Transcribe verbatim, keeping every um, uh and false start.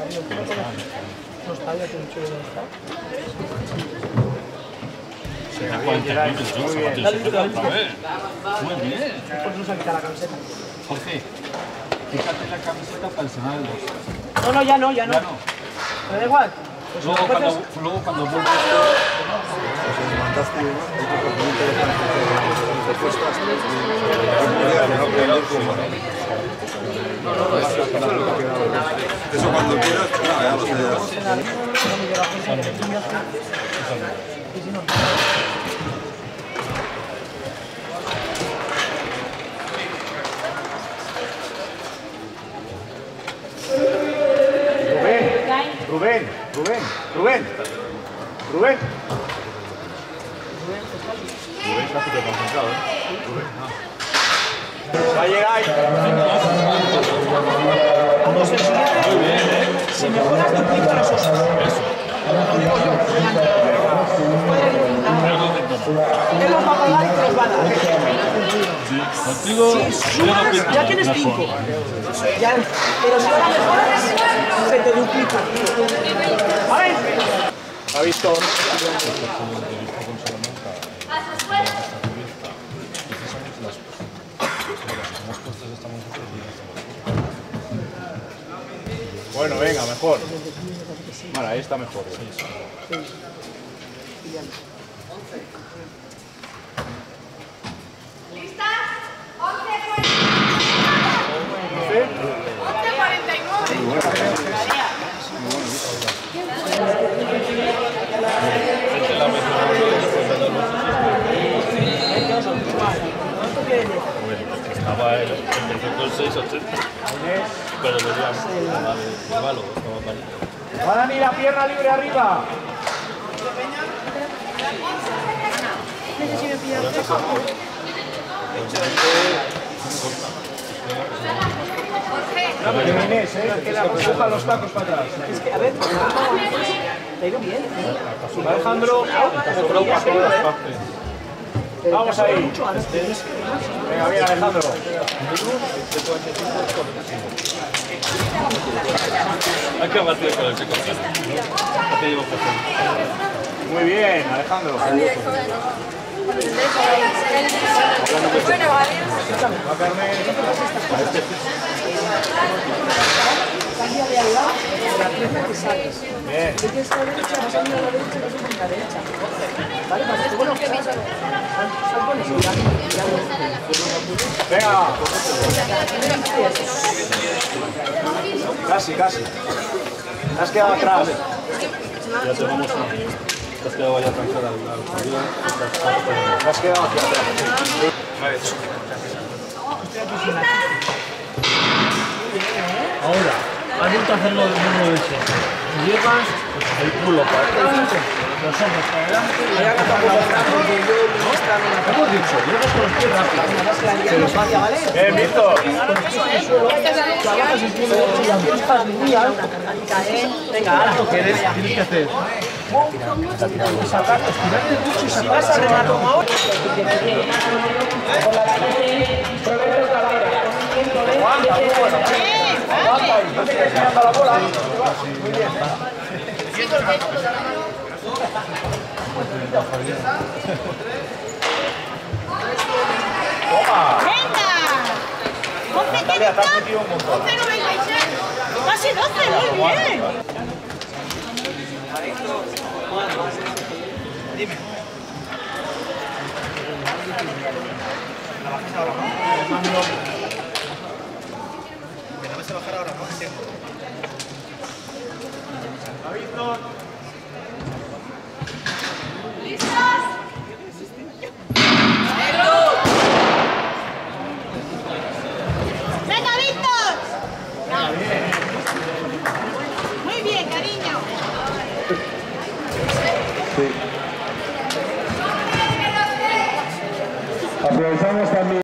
No está, ya te he dicho que no está. Muy bien. Muy bien. Pues no se quita la camiseta. Jorge, fíjate la camiseta para el Senado del dos. No, no, ya no, ya no. Ya no. ¿Me da igual? Pues Luego, entonces... cuando, luego cuando vuelves... Eso cuando quieras, ya lo sé. Rubén, Rubén, Rubén, Rubén. Rubén está súper concentrado, ¿eh? Rubén, no. Va a llegar. Vamos, el siguiente. Muy bien, ¿eh? Si mejoras, duplica los osos. Eso. Lo digo yo. Él los va a pagar y te los va a dar. Contigo, Ya tienes cinco. Ya, pero si ahora mejoras, se te duplica. ¿Vale? ¿Ha visto? Bueno, venga, mejor. Vale, ahí está mejor. ¿Listas? once cuarenta y nueve. estaba el empezó con seis ochenta. Pero lo llevamos de balo, estaba malito. Va Dani, la pierna libre arriba. No, pero Inés, ¿eh? Que la empuja los tacos para atrás. Es que, a ver, te ha ido bien. Alejandro, vamos ahí. Venga, bien, Alejandro. Hay que batir con el chico. Muy bien, Alejandro. Bueno, vale. Va Carmen. Cambia de al lado de la pierna que sales. Bien. Si quieres a la derecha, vas a ir a la derecha, vas a ir a la derecha. Vale, para que bueno, sal, sal con eso. Venga. Casi, casi. Te has quedado atrás. Ya te vamos a... Te has quedado ya cansada al lado. Te has quedado aquí atrás. Ahora, has vuelto a hacerlo de nuevo de eso. Llegas, pues el culo para adelante, los ojos para adelante y la cara para adelante. Hemos dicho, llegas con los pies rápido. Bien, Víctor. Venga, ahora. Lo que eres, tienes que hacer. Sacar, estirarte mucho y sacar esa remata ahora. Aguanta, muy bueno. Aguanta ahí. No te quedes mirando la bola. Muy bien. Toma. ¡Venga! Natalia, te has metido un montón. once noventa y seis. Casi doce, muy bien. Dime. ¿La bajas ahora, no? ¿Me la vas a bajar ahora, no? Víctor. ¿Listos? ¡Venga, Víctor! Muy bien, cariño. Aprovechamos también.